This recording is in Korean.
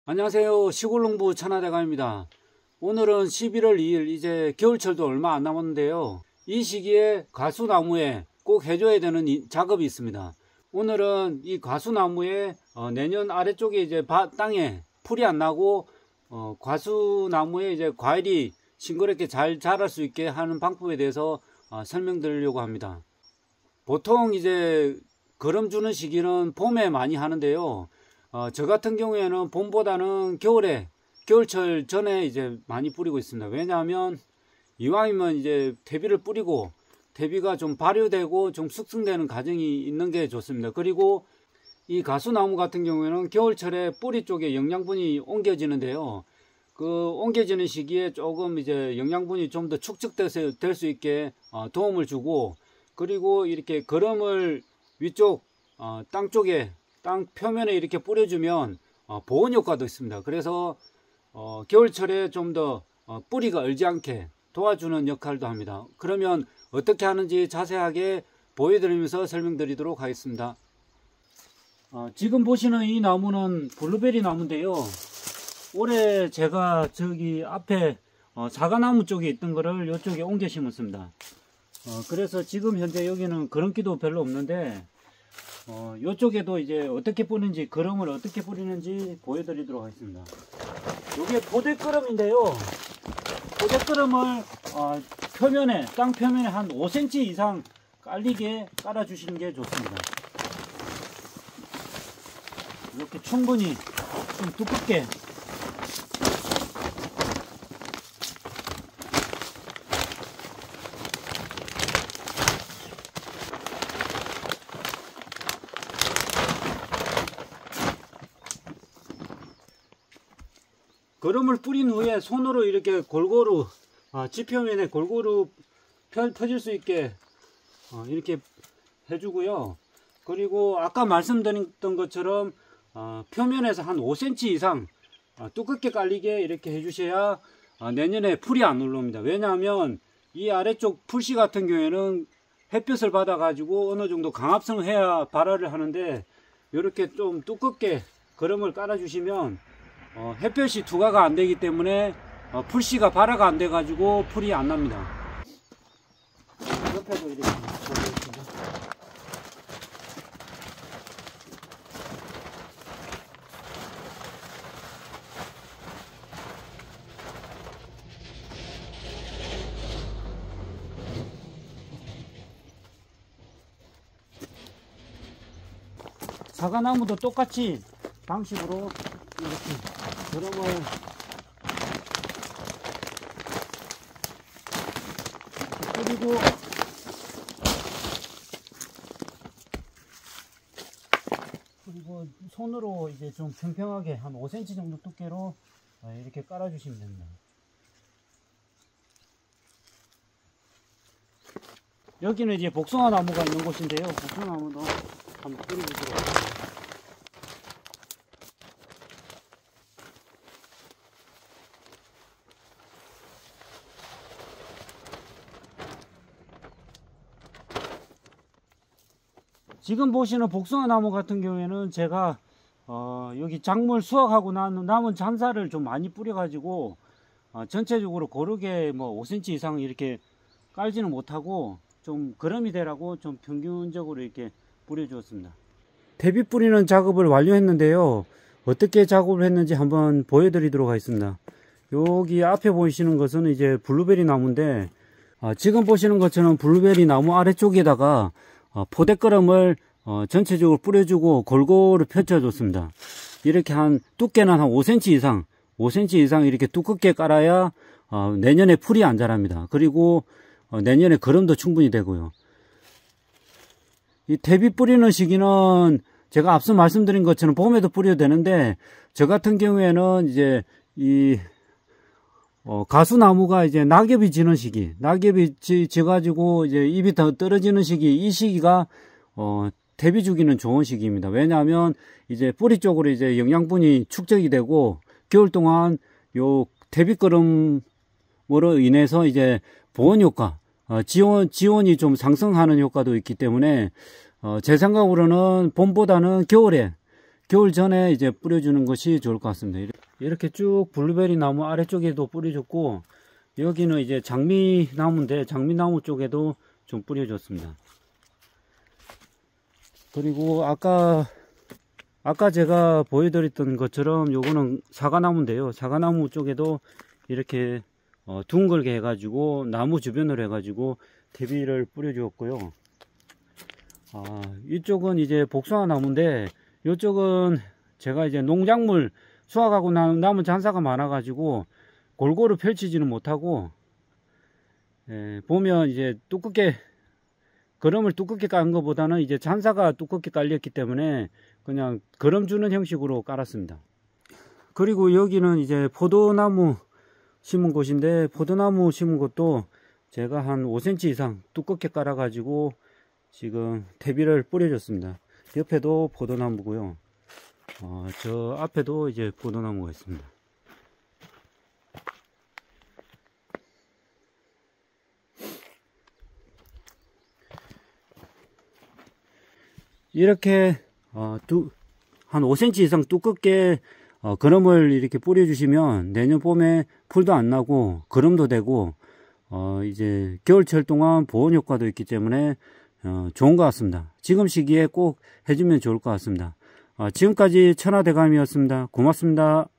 안녕하세요. 시골농부 천하대감입니다. 오늘은 11월 2일 이제 겨울철도 얼마 안 남았는데요. 이 시기에 과수나무에 꼭 해줘야 되는 작업이 있습니다. 오늘은 이 과수나무에 내년 아래쪽에 이제 땅에 풀이 안 나고 과수나무에 이제 과일이 싱그럽게 잘 자랄 수 있게 하는 방법에 대해서 설명드리려고 합니다. 보통 이제 거름 주는 시기는 봄에 많이 하는데요. 저 같은 경우에는 봄보다는 겨울철 전에 이제 많이 뿌리고 있습니다. 왜냐하면 이왕이면 이제 대비를 뿌리고 대비가 좀 발효되고 좀 숙성되는 과정이 있는 게 좋습니다. 그리고 이 가수나무 같은 경우에는 겨울철에 뿌리 쪽에 영양분이 옮겨지는데요. 그 옮겨지는 시기에 조금 이제 영양분이 좀 더 축적돼서 될 수 있게 도움을 주고, 그리고 이렇게 거름을 위쪽 땅 표면에 이렇게 뿌려주면 보온 효과도 있습니다. 그래서 겨울철에 좀 더 뿌리가 얼지 않게 도와주는 역할도 합니다. 그러면 어떻게 하는지 자세하게 보여드리면서 설명드리도록 하겠습니다. 지금 보시는 이 나무는 블루베리 나무인데요. 올해 제가 저기 앞에 사과나무 쪽에 있던 거를 이쪽에 옮겨 심었습니다. 그래서 지금 현재 여기는 거름기도 별로 없는데 이쪽에도 이제 어떻게 뿌리는지, 거름을 어떻게 뿌리는지 보여드리도록 하겠습니다. 이게 포대거름인데요. 포대거름을 땅 표면에 한 5cm 이상 깔리게 깔아 주시는 게 좋습니다. 이렇게 충분히 좀 두껍게 거름을 뿌린 후에 손으로 이렇게 골고루 지표면에 골고루 펴질 수 있게 이렇게 해주고요. 그리고 아까 말씀드렸던 것처럼 표면에서 한 5cm 이상 두껍게 깔리게 이렇게 해주셔야 내년에 풀이 안 올라옵니다. 왜냐하면 이 아래쪽 풀씨 같은 경우에는 햇볕을 받아 가지고 어느 정도 강압성을 해야 발화를 하는데, 이렇게 좀 두껍게 거름을 깔아 주시면 햇볕이 투과가 안 되기 때문에 풀씨가 발화가 안 돼 가지고 풀이 안 납니다. 옆에도 이렇게 보여드리겠습니다. 사과나무도 똑같이 방식으로 이렇게 거름을 뿌리고 손으로 이제 좀 평평하게 한 5cm 정도 두께로 이렇게 깔아 주시면 됩니다. 여기는 이제 복숭아 나무가 있는 곳인데요. 복숭아 나무도 한번 뿌려보도록 하겠습니다. 지금 보시는 복숭아 나무 같은 경우에는 제가 여기 작물 수확하고 남은 잔사를 좀 많이 뿌려 가지고 전체적으로 고르게 뭐 5cm 이상 이렇게 깔지는 못하고 좀 거름이 되라고 좀 평균적으로 이렇게 뿌려 주었습니다. 대비 뿌리는 작업을 완료했는데요. 어떻게 작업을 했는지 한번 보여드리도록 하겠습니다. 여기 앞에 보이시는 것은 이제 블루베리 나무인데, 지금 보시는 것처럼 블루베리 나무 아래쪽에다가 포대거름을 전체적으로 뿌려주고 골고루 펼쳐줬습니다. 이렇게 두께는 한 5cm 이상 이렇게 두껍게 깔아야 내년에 풀이 안 자랍니다. 그리고 내년에 거름도 충분히 되고요. 이 대비 뿌리는 시기는 제가 앞서 말씀드린 것처럼 봄에도 뿌려도 되는데, 저 같은 경우에는 이제 이 가수나무가 이제 낙엽이 지는 시기, 낙엽이 져가지고 이제 잎이 더 떨어지는 시기, 이 시기가 대비 주기는 좋은 시기입니다. 왜냐하면 이제 뿌리 쪽으로 이제 영양분이 축적이 되고, 겨울 동안 요 대비거름으로 인해서 이제 보온 효과, 지온이 좀 상승하는 효과도 있기 때문에 제 생각으로는 봄보다는 겨울 전에 이제 뿌려주는 것이 좋을 것 같습니다. 이렇게 쭉 블루베리 나무 아래쪽에도 뿌려줬고, 여기는 이제 장미나무인데 장미나무 쪽에도 좀 뿌려줬습니다. 그리고 아까 제가 보여드렸던 것처럼 요거는 사과나무인데요. 사과나무 쪽에도 이렇게 둥글게 해가지고 나무 주변으로 해가지고 대비를 뿌려주었고요. 이쪽은 이제 복숭아 나무인데, 이쪽은 제가 이제 농작물 수확하고 남은 잔사가 많아가지고 골고루 펼치지는 못하고, 보면 이제 거름을 두껍게 깐 것보다는 이제 잔사가 두껍게 깔렸기 때문에 그냥 거름 주는 형식으로 깔았습니다. 그리고 여기는 이제 포도나무 심은 곳인데, 포도나무 심은 곳도 제가 한 5cm 이상 두껍게 깔아 가지고 지금 퇴비를 뿌려줬습니다. 옆에도 포도나무고요. 저 앞에도 이제 포도나무가 있습니다. 이렇게 한 5cm 이상 두껍게 거름을 이렇게 뿌려주시면 내년 봄에 풀도 안 나고 거름도 되고 이제 겨울철 동안 보온 효과도 있기 때문에 좋은 것 같습니다. 지금 시기에 꼭 해주면 좋을 것 같습니다. 지금까지 천하대감이었습니다. 고맙습니다.